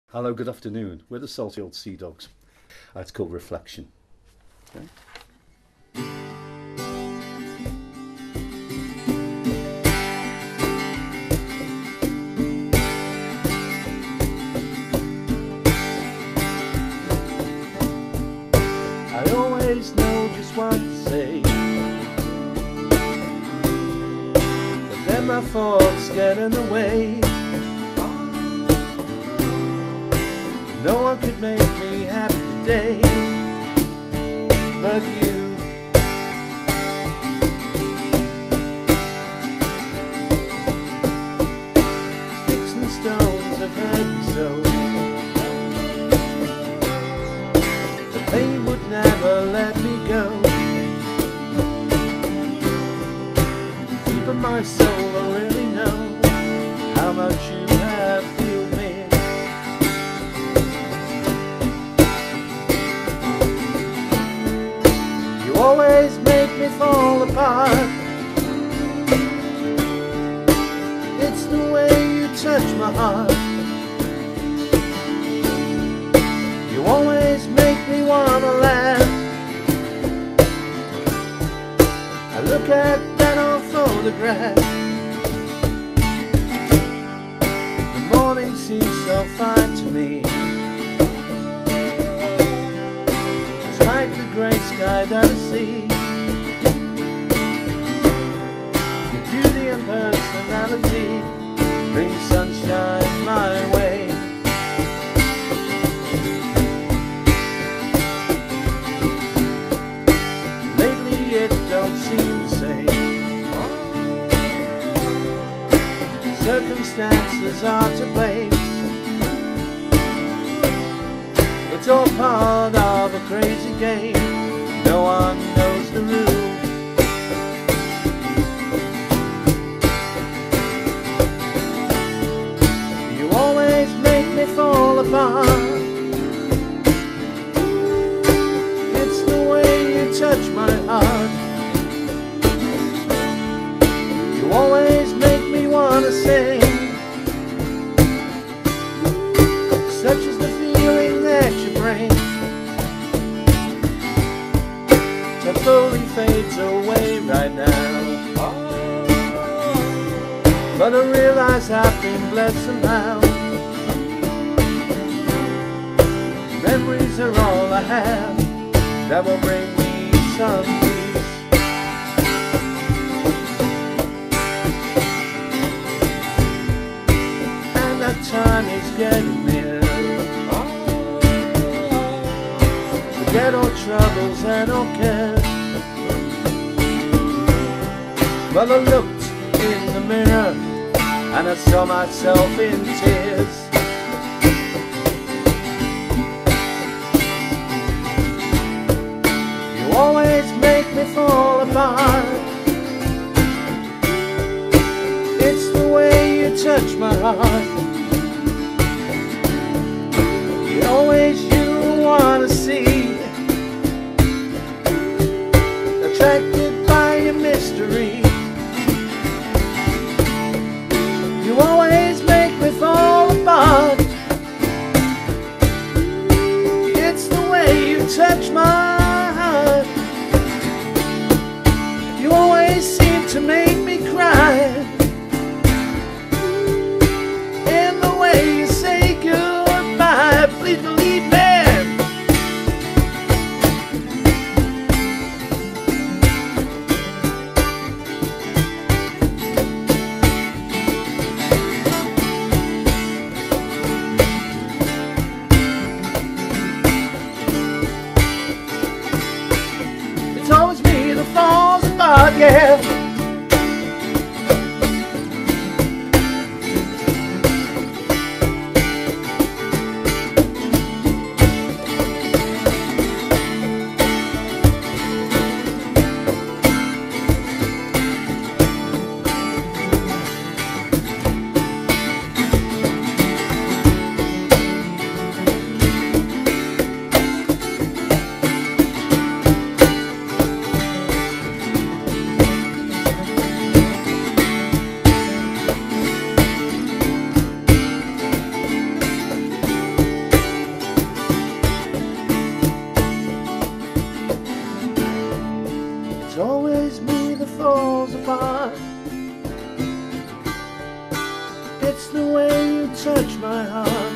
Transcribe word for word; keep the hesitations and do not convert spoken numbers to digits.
Hello, good afternoon. We're the Salty Old Sea Dogs. Uh, it's called Reflection. Okay. I always know just what to say, but then my thoughts get in the way. No one could make me happy today but you. Sticks and stones have hurt me so, the pain would never let me go. Deep in my soul I really know how much you have healed me. Always make me fall apart. It's the way you touch my heart. You always make me wanna laugh. I look at that old photograph. The morning seems so fine to me, like the grey sky that I see. Your beauty and personality bring sunshine my way. Lately it don't seem the same. Circumstances are to blame. It's all part of a crazy game. No one knows the rules. You always make me fall apart. It's the way you touch my heart. You always make me wanna sing. Such is the feeling that you bring, that slowly fades away right now. But I realize I've been blessed somehow. Memories are all I have that will bring me some peace. And that time is getting near. Forget all troubles and all cares. Well, I looked in the mirror and I saw myself in tears. You always make me fall apart. It's the way you touch my heart. You always you wanna see, attracted by your mystery. You always make me fall apart. It's the way you touch my heart. You always seem to make me cry. In the always me that falls apart. It's the way you touch my heart.